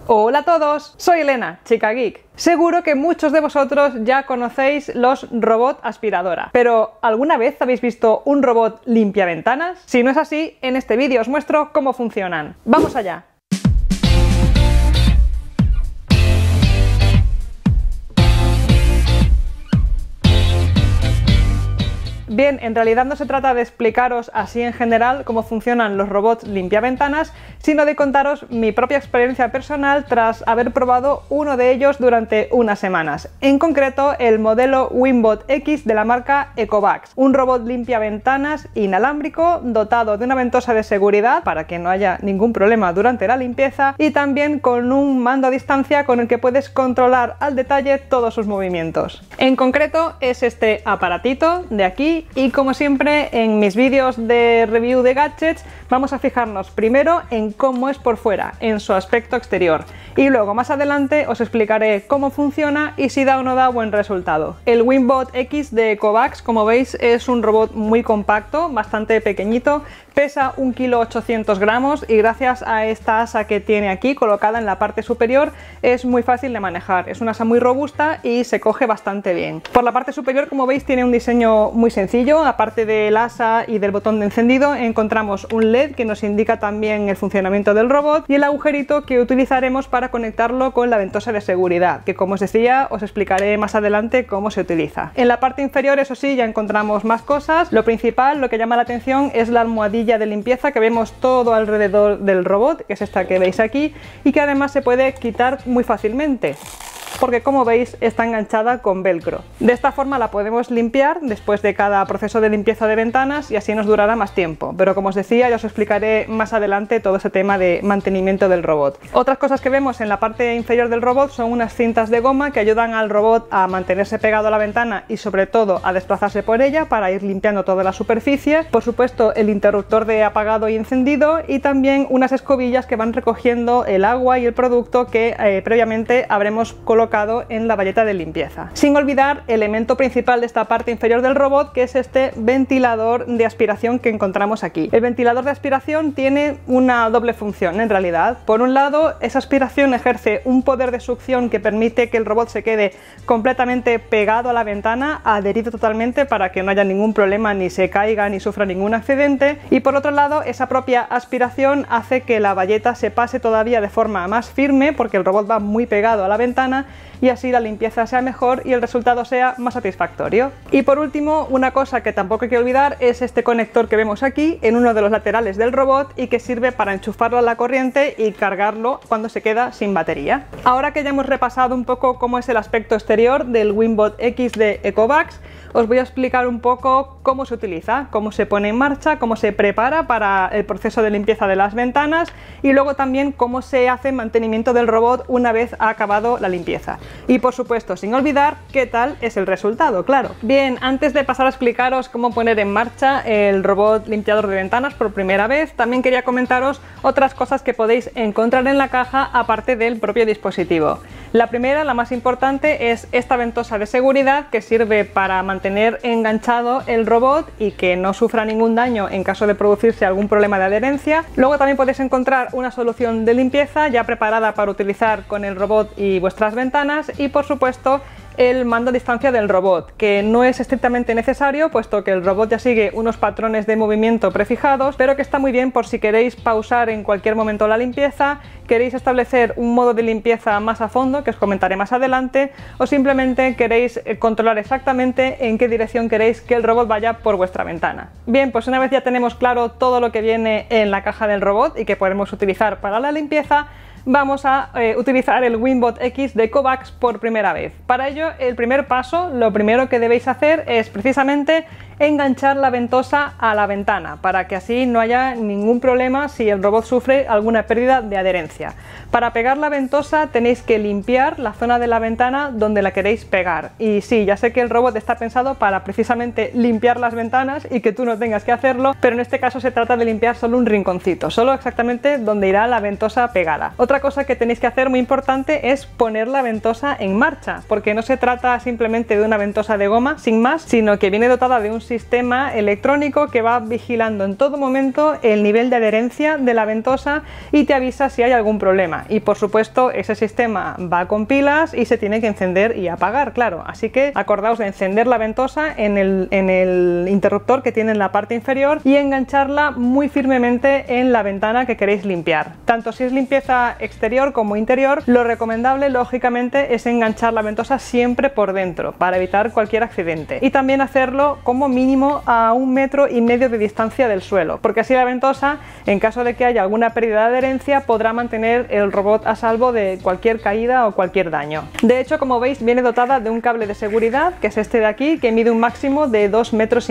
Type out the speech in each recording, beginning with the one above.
Hola a todos, soy Elena, Chica Geek. Seguro que muchos de vosotros ya conocéis los robots aspiradora, pero ¿alguna vez habéis visto un robot limpiaventanas? Si no es así, en este vídeo os muestro cómo funcionan. ¡Vamos allá! Bien, en realidad no se trata de explicaros así en general cómo funcionan los robots limpiaventanas, sino de contaros mi propia experiencia personal tras haber probado uno de ellos durante unas semanas. En concreto, el modelo Wimbot X de la marca Ecovacs, un robot limpiaventanas inalámbrico dotado de una ventosa de seguridad para que no haya ningún problema durante la limpieza y también con un mando a distancia con el que puedes controlar al detalle todos sus movimientos. En concreto es este aparatito de aquí. Y como siempre en mis vídeos de review de gadgets vamos a fijarnos primero en cómo es por fuera, en su aspecto exterior, y luego más adelante os explicaré cómo funciona y si da o no da buen resultado. El Wimbot X de Ecovacs, como veis, es un robot muy compacto, bastante pequeñito, pesa 1,8 kg y gracias a esta asa que tiene aquí colocada en la parte superior es muy fácil de manejar. Es una asa muy robusta y se coge bastante bien. Por la parte superior, como veis, tiene un diseño muy sencillo. Aparte del asa y del botón de encendido encontramos un LED que nos indica también el funcionamiento del robot y el agujerito que utilizaremos para conectarlo con la ventosa de seguridad, que como os decía os explicaré más adelante cómo se utiliza. En la parte inferior, eso sí, ya encontramos más cosas. Lo principal, lo que llama la atención, es la almohadilla de limpieza que vemos todo alrededor del robot, que es esta que veis aquí, y que además se puede quitar muy fácilmente, porque como veis está enganchada con velcro. De esta forma la podemos limpiar después de cada proceso de limpieza de ventanas y así nos durará más tiempo, pero como os decía ya os explicaré más adelante todo ese tema de mantenimiento del robot. Otras cosas que vemos en la parte inferior del robot son unas cintas de goma que ayudan al robot a mantenerse pegado a la ventana y sobre todo a desplazarse por ella para ir limpiando toda la superficie. Por supuesto, el interruptor de apagado y encendido y también unas escobillas que van recogiendo el agua y el producto que previamente habremos colocado en la bayeta de limpieza. Sin olvidar el elemento principal de esta parte inferior del robot, que es este ventilador de aspiración que encontramos aquí. El ventilador de aspiración tiene una doble función en realidad. Por un lado, esa aspiración ejerce un poder de succión que permite que el robot se quede completamente pegado a la ventana, adherido totalmente para que no haya ningún problema, ni se caiga ni sufra ningún accidente, y por otro lado esa propia aspiración hace que la bayeta se pase todavía de forma más firme porque el robot va muy pegado a la ventana y así la limpieza sea mejor y el resultado sea más satisfactorio. Y por último, una cosa que tampoco hay que olvidar es este conector que vemos aquí en uno de los laterales del robot y que sirve para enchufarlo a la corriente y cargarlo cuando se queda sin batería. Ahora que ya hemos repasado un poco cómo es el aspecto exterior del Wimbot X de Ecovacs, os voy a explicar un poco cómo se utiliza, cómo se pone en marcha, cómo se prepara para el proceso de limpieza de las ventanas y luego también cómo se hace mantenimiento del robot una vez ha acabado la limpieza. Y por supuesto, sin olvidar qué tal es el resultado, claro. Bien, antes de pasar a explicaros cómo poner en marcha el robot limpiador de ventanas por primera vez, también quería comentaros otras cosas que podéis encontrar en la caja aparte del propio dispositivo. La primera, la más importante, es esta ventosa de seguridad que sirve para mantener enganchado el robot y que no sufra ningún daño en caso de producirse algún problema de adherencia. Luego también podéis encontrar una solución de limpieza ya preparada para utilizar con el robot y vuestras ventanas y por supuesto el mando a distancia del robot, que no es estrictamente necesario puesto que el robot ya sigue unos patrones de movimiento prefijados, pero que está muy bien por si queréis pausar en cualquier momento la limpieza, queréis establecer un modo de limpieza más a fondo que os comentaré más adelante, o simplemente queréis controlar exactamente en qué dirección queréis que el robot vaya por vuestra ventana. Bien, pues una vez ya tenemos claro todo lo que viene en la caja del robot y que podemos utilizar para la limpieza, vamos a utilizar el Wimbot X de Ecovacs por primera vez. Para ello, el primer paso, lo primero que debéis hacer es precisamente enganchar la ventosa a la ventana para que así no haya ningún problema si el robot sufre alguna pérdida de adherencia. Para pegar la ventosa tenéis que limpiar la zona de la ventana donde la queréis pegar. Y sí, ya sé que el robot está pensado para precisamente limpiar las ventanas y que tú no tengas que hacerlo, pero en este caso se trata de limpiar solo un rinconcito, solo exactamente donde irá la ventosa pegada. Otra cosa que tenéis que hacer muy importante es poner la ventosa en marcha, porque no se trata simplemente de una ventosa de goma sin más, sino que viene dotada de un sistema electrónico que va vigilando en todo momento el nivel de adherencia de la ventosa y te avisa si hay algún problema. Y por supuesto ese sistema va con pilas y se tiene que encender y apagar, claro. Así que acordaos de encender la ventosa en el interruptor que tiene en la parte inferior y engancharla muy firmemente en la ventana que queréis limpiar. Tanto si es limpieza exterior como interior, lo recomendable lógicamente es enganchar la ventosa siempre por dentro para evitar cualquier accidente, y también hacerlo como mínimo a 1,5 metros de distancia del suelo, porque así la ventosa, en caso de que haya alguna pérdida de adherencia, podrá mantener el robot a salvo de cualquier caída o cualquier daño. De hecho, como veis, viene dotada de un cable de seguridad, que es este de aquí, que mide un máximo de 2,5 metros,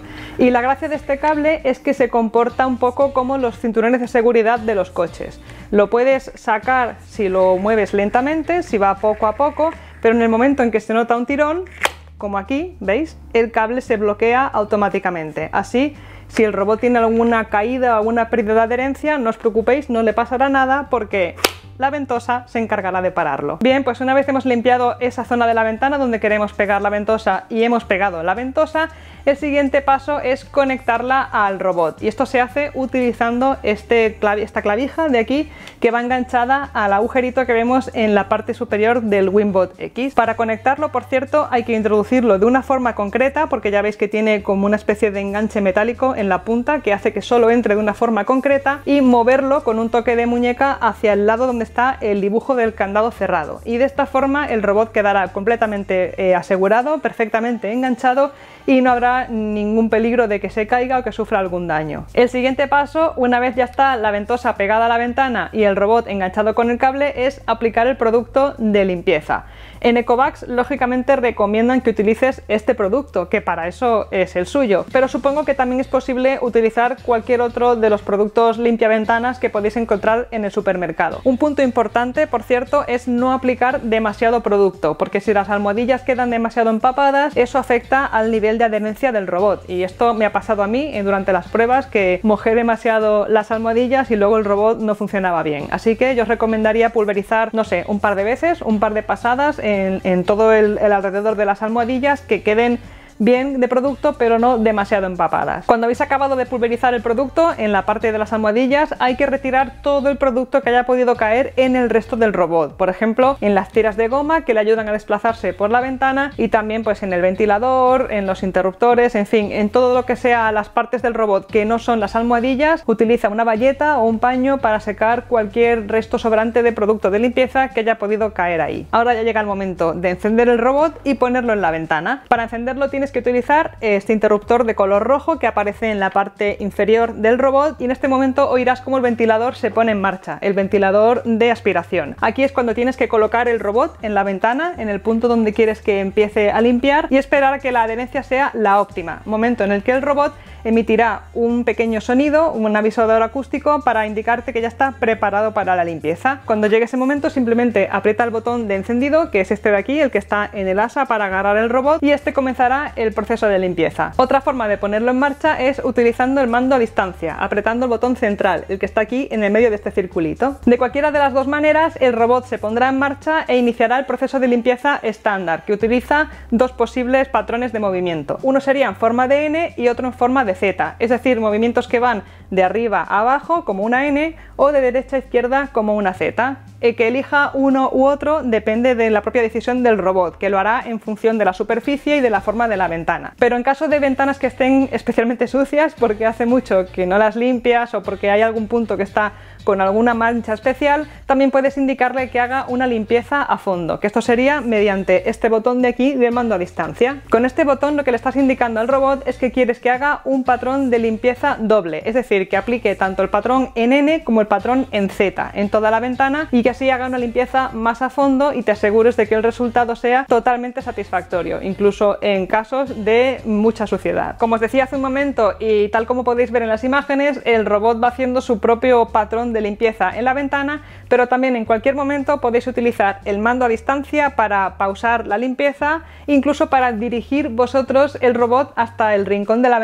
y la gracia de este cable es que se comporta un poco como los cinturones de seguridad de los coches. Lo puedes sacar si lo mueves lentamente, si va poco a poco, pero en el momento en que se nota un tirón, como aquí, ¿veis? El cable se bloquea automáticamente. Así, si el robot tiene alguna caída o alguna pérdida de adherencia, no os preocupéis, no le pasará nada porque la ventosa se encargará de pararlo. Bien, pues una vez hemos limpiado esa zona de la ventana donde queremos pegar la ventosa y hemos pegado la ventosa, el siguiente paso es conectarla al robot, y esto se hace utilizando esta clavija de aquí, que va enganchada al agujerito que vemos en la parte superior del Wimbot X. Para conectarlo, por cierto, hay que introducirlo de una forma concreta, porque ya veis que tiene como una especie de enganche metálico en la punta que hace que solo entre de una forma concreta, y moverlo con un toque de muñeca hacia el lado donde está el dibujo del candado cerrado, y de esta forma el robot quedará completamente asegurado, perfectamente enganchado, y no habrá ningún peligro de que se caiga o que sufra algún daño. El siguiente paso, una vez ya está la ventosa pegada a la ventana y el robot enganchado con el cable, es aplicar el producto de limpieza. En Ecobags lógicamente recomiendan que utilices este producto, que para eso es el suyo, pero supongo que también es posible utilizar cualquier otro de los productos limpiaventanas que podéis encontrar en el supermercado. Un punto importante, por cierto, es no aplicar demasiado producto, porque si las almohadillas quedan demasiado empapadas, eso afecta al nivel de adherencia del robot, y esto me ha pasado a mí durante las pruebas, que mojé demasiado las almohadillas y luego el robot no funcionaba bien. Así que yo os recomendaría pulverizar, no sé, un par de veces, un par de pasadas en todo el alrededor de las almohadillas, que queden bien de producto pero no demasiado empapadas. Cuando habéis acabado de pulverizar el producto en la parte de las almohadillas, hay que retirar todo el producto que haya podido caer en el resto del robot, por ejemplo en las tiras de goma que le ayudan a desplazarse por la ventana, y también pues en el ventilador, en los interruptores, en fin, en todo lo que sea las partes del robot que no son las almohadillas. Utiliza una bayeta o un paño para secar cualquier resto sobrante de producto de limpieza que haya podido caer ahí. Ahora ya llega el momento de encender el robot y ponerlo en la ventana. Para encenderlo tienes que utilizar este interruptor de color rojo que aparece en la parte inferior del robot, y en este momento oirás como el ventilador se pone en marcha, el ventilador de aspiración. Aquí es cuando tienes que colocar el robot en la ventana, en el punto donde quieres que empiece a limpiar, y esperar a que la adherencia sea la óptima, momento en el que el robot emitirá un pequeño sonido, un avisador acústico, para indicarte que ya está preparado para la limpieza. Cuando llegue ese momento, simplemente aprieta el botón de encendido, que es este de aquí, el que está en el asa para agarrar el robot, y este comenzará el proceso de limpieza. Otra forma de ponerlo en marcha es utilizando el mando a distancia, apretando el botón central, el que está aquí en el medio de este circulito. De cualquiera de las dos maneras, el robot se pondrá en marcha e iniciará el proceso de limpieza estándar, que utiliza dos posibles patrones de movimiento. Uno sería en forma de N y otro en forma de Z, es decir, movimientos que van de arriba a abajo como una N o de derecha a izquierda como una Z. El que elija uno u otro depende de la propia decisión del robot, que lo hará en función de la superficie y de la forma de la ventana. Pero en caso de ventanas que estén especialmente sucias, porque hace mucho que no las limpias o porque hay algún punto que está con alguna mancha especial, también puedes indicarle que haga una limpieza a fondo, que esto sería mediante este botón de aquí del mando a distancia. Con este botón lo que le estás indicando al robot es que quieres que haga un patrón de limpieza doble, es decir, que aplique tanto el patrón en N como el patrón en Z en toda la ventana, y que así haga una limpieza más a fondo y te asegures de que el resultado sea totalmente satisfactorio, incluso en casos de mucha suciedad. Como os decía hace un momento, y tal como podéis ver en las imágenes, el robot va haciendo su propio patrón de limpieza en la ventana, pero también en cualquier momento podéis utilizar el mando a distancia para pausar la limpieza, incluso para dirigir vosotros el robot hasta el rincón de la ventana que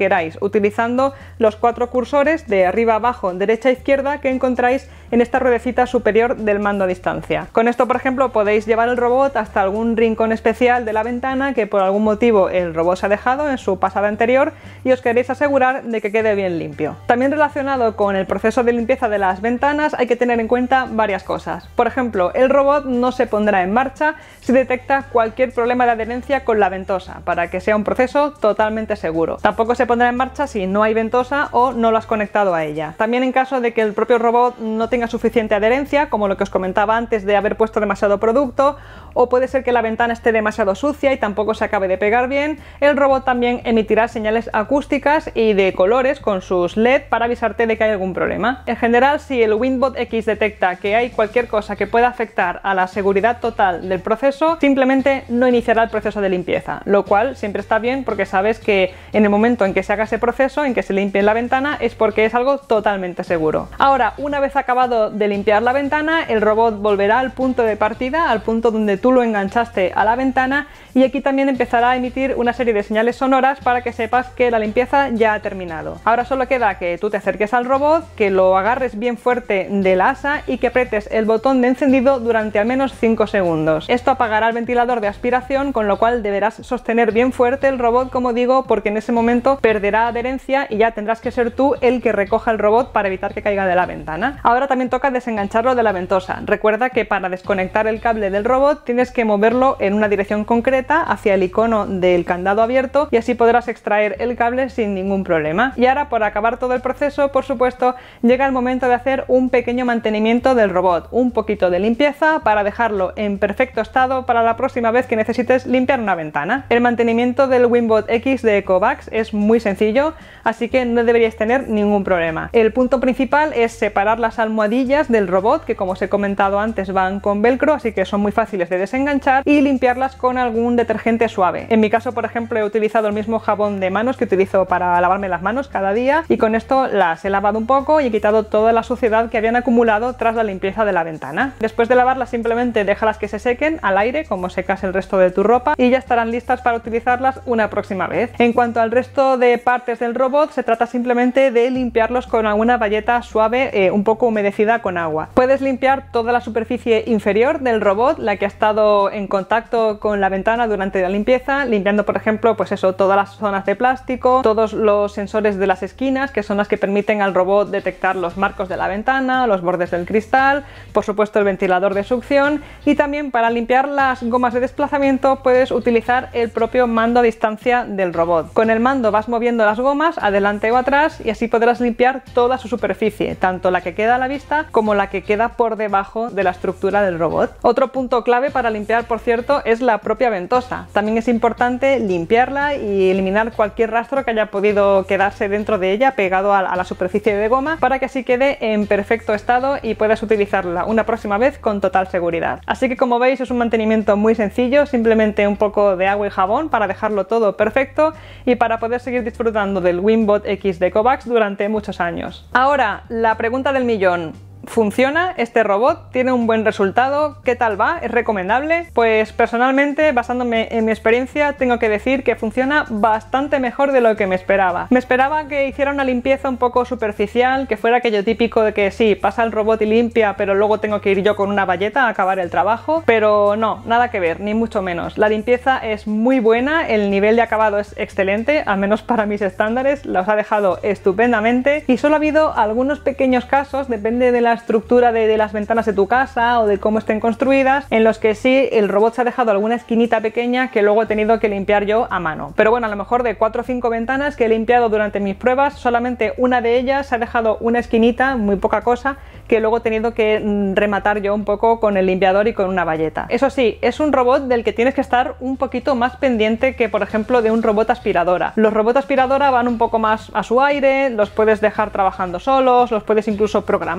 queráis, utilizando los 4 cursores de arriba, abajo, derecha, izquierda que encontráis en esta ruedecita superior del mando a distancia. Con esto, por ejemplo, podéis llevar el robot hasta algún rincón especial de la ventana que por algún motivo el robot se ha dejado en su pasada anterior y os queréis asegurar de que quede bien limpio. También relacionado con el proceso de limpieza de las ventanas hay que tener en cuenta varias cosas. Por ejemplo, el robot no se pondrá en marcha si detecta cualquier problema de adherencia con la ventosa, para que sea un proceso totalmente seguro. Tampoco se pondrá en marcha si no hay ventosa o no lo has conectado a ella. También en caso de que el propio robot no tenga suficiente adherencia, como lo que os comentaba antes de haber puesto demasiado producto, o puede ser que la ventana esté demasiado sucia y tampoco se acabe de pegar bien, el robot también emitirá señales acústicas y de colores con sus LED para avisarte de que hay algún problema. En general, si el WindBot X detecta que hay cualquier cosa que pueda afectar a la seguridad total del proceso, simplemente no iniciará el proceso de limpieza, lo cual siempre está bien porque sabes que en el momento en que se haga ese proceso, en que se limpie la ventana, es porque es algo totalmente seguro. Ahora, una vez acabado de limpiar la ventana, el robot volverá al punto de partida, al punto donde tú lo enganchaste a la ventana, y aquí también empezará a emitir una serie de señales sonoras para que sepas que la limpieza ya ha terminado. Ahora solo queda que tú te acerques al robot, que lo agarres bien fuerte del asa y que aprietes el botón de encendido durante al menos 5 segundos. Esto apagará el ventilador de aspiración, con lo cual deberás sostener bien fuerte el robot, como digo, porque en ese momento perderá adherencia y ya tendrás que ser tú el que recoja el robot para evitar que caiga de la ventana. Ahora también toca desengancharlo de la ventosa. Recuerda que para desconectar el cable del robot tienes que moverlo en una dirección concreta hacia el icono del candado abierto y así podrás extraer el cable sin ningún problema. Y ahora, por acabar todo el proceso, por supuesto, llega el momento de hacer un pequeño mantenimiento del robot, un poquito de limpieza para dejarlo en perfecto estado para la próxima vez que necesites limpiar una ventana. El mantenimiento del WindBot X de Ecovacs es muy sencillo, así que no deberíais tener ningún problema. El punto principal es separar las almohadillas del robot, que como os he comentado antes van con velcro, así que son muy fáciles de desenganchar, y limpiarlas con algún detergente suave. En mi caso, por ejemplo, he utilizado el mismo jabón de manos que utilizo para lavarme las manos cada día, y con esto las he lavado un poco y he quitado toda la suciedad que habían acumulado tras la limpieza de la ventana. Después de lavarlas, simplemente déjalas que se sequen al aire, como secas el resto de tu ropa, y ya estarán listas para utilizarlas una próxima vez. En cuanto al resto de partes del robot, se trata simplemente de limpiarlos con alguna bayeta suave un poco humedecida con agua. Puedes limpiar toda la superficie inferior del robot, la que ha estado en contacto con la ventana durante la limpieza, limpiando, por ejemplo, pues eso, todas las zonas de plástico, todos los sensores de las esquinas, que son las que permiten al robot detectar los marcos de la ventana, los bordes del cristal, por supuesto el ventilador de succión, y también para limpiar las gomas de desplazamiento puedes utilizar el propio mando a distancia del robot. Con el mando vas moviendo las gomas adelante o atrás y así podrás limpiar toda su superficie, tanto la que queda a la vista como la que queda por debajo de la estructura del robot. Otro punto clave para limpiar, por cierto, es la propia ventosa. También es importante limpiarla y eliminar cualquier rastro que haya podido quedarse dentro de ella pegado a la superficie de goma, para que así quede en perfecto estado y puedas utilizarla una próxima vez con total seguridad. Así que, como veis, es un mantenimiento muy sencillo, simplemente un poco de agua y jabón para dejarlo todo perfecto y para poder seguir disfrutando del WindBot X de Ecovacs durante muchos años. Ahora, la pregunta del millón. ¿Funciona este robot? ¿Tiene un buen resultado? ¿Qué tal va? ¿Es recomendable? Pues personalmente, basándome en mi experiencia, tengo que decir que funciona bastante mejor de lo que me esperaba. Me esperaba que hiciera una limpieza un poco superficial, que fuera aquello típico de que sí, pasa el robot y limpia, pero luego tengo que ir yo con una bayeta a acabar el trabajo, pero no, nada que ver, ni mucho menos. La limpieza es muy buena, el nivel de acabado es excelente, al menos para mis estándares, los ha dejado estupendamente, y solo ha habido algunos pequeños casos, depende de la estructura de las ventanas de tu casa o de cómo estén construidas, en los que sí el robot se ha dejado alguna esquinita pequeña que luego he tenido que limpiar yo a mano. Pero bueno, a lo mejor de 4 o 5 ventanas que he limpiado durante mis pruebas, solamente una de ellas se ha dejado una esquinita, muy poca cosa, que luego he tenido que rematar yo un poco con el limpiador y con una bayeta. Eso sí, es un robot del que tienes que estar un poquito más pendiente que, por ejemplo, de un robot aspiradora. Los robots aspiradora van un poco más a su aire, los puedes dejar trabajando solos, los puedes incluso programar para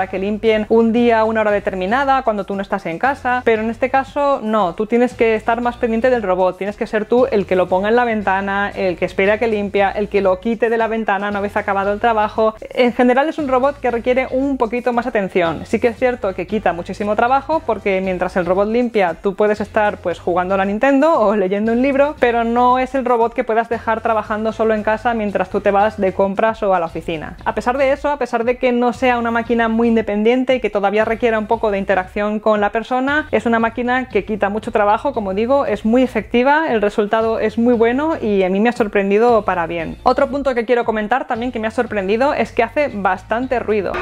para que limpien un día, una hora determinada, cuando tú no estás en casa, pero en este caso no, tú tienes que estar más pendiente del robot, tienes que ser tú el que lo ponga en la ventana, el que espera que limpia, el que lo quite de la ventana una vez acabado el trabajo. En general es un robot que requiere un poquito más atención. Sí que es cierto que quita muchísimo trabajo porque mientras el robot limpia tú puedes estar pues jugando a la Nintendo o leyendo un libro, pero no es el robot que puedas dejar trabajando solo en casa mientras tú te vas de compras o a la oficina. A pesar de eso, a pesar de que no sea una máquina muy independiente y que todavía requiera un poco de interacción con la persona, es una máquina que quita mucho trabajo, como digo, es muy efectiva, el resultado es muy bueno y a mí me ha sorprendido para bien. Otro punto que quiero comentar también que me ha sorprendido es que hace bastante ruido.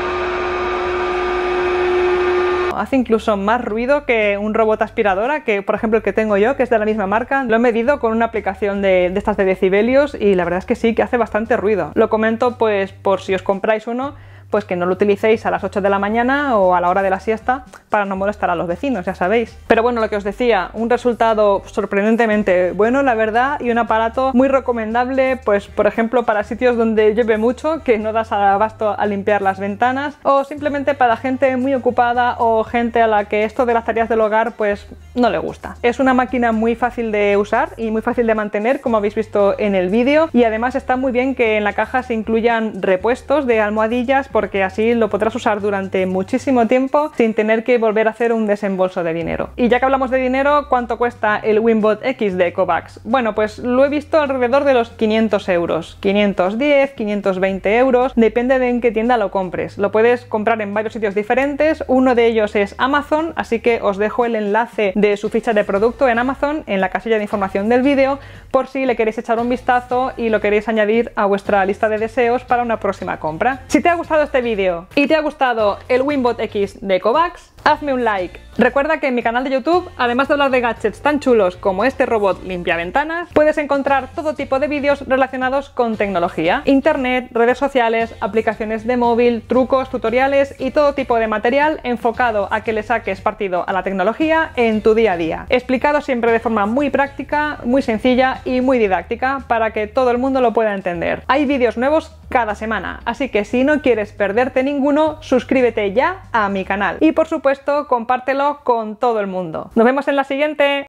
Hace incluso más ruido que un robot aspiradora, que por ejemplo el que tengo yo, que es de la misma marca. Lo he medido con una aplicación de estas de decibelios y la verdad es que sí, que hace bastante ruido. Lo comento pues por si os compráis uno, pues que no lo utilicéis a las 8 de la mañana o a la hora de la siesta para no molestar a los vecinos, ya sabéis. Pero bueno, lo que os decía, un resultado sorprendentemente bueno, la verdad, y un aparato muy recomendable, pues por ejemplo para sitios donde llueve mucho, que no das abasto a limpiar las ventanas, o simplemente para gente muy ocupada o gente a la que esto de las tareas del hogar pues no le gusta. Es una máquina muy fácil de usar y muy fácil de mantener, como habéis visto en el vídeo, y además está muy bien que en la caja se incluyan repuestos de almohadillas, porque así lo podrás usar durante muchísimo tiempo sin tener que volver a hacer un desembolso de dinero. Y ya que hablamos de dinero, ¿cuánto cuesta el Wimbot X de Ecovacs? Bueno, pues lo he visto alrededor de los 500 euros. 510, 520 euros, depende de en qué tienda lo compres. Lo puedes comprar en varios sitios diferentes, uno de ellos es Amazon, así que os dejo el enlace de su ficha de producto en Amazon en la casilla de información del vídeo por si le queréis echar un vistazo y lo queréis añadir a vuestra lista de deseos para una próxima compra. Si te ha gustado este vídeo y te ha gustado el Wimbot X de Ecovacs, hazme un like. Recuerda que en mi canal de YouTube, además de hablar de gadgets tan chulos como este robot limpiaventanas, puedes encontrar todo tipo de vídeos relacionados con tecnología, internet, redes sociales, aplicaciones de móvil, trucos, tutoriales y todo tipo de material enfocado a que le saques partido a la tecnología en tu día a día. Explicado siempre de forma muy práctica, muy sencilla y muy didáctica para que todo el mundo lo pueda entender. Hay vídeos nuevos cada semana, así que si no quieres perderte ninguno, suscríbete ya a mi canal y por supuesto compártelo con todo el mundo. Nos vemos en la siguiente.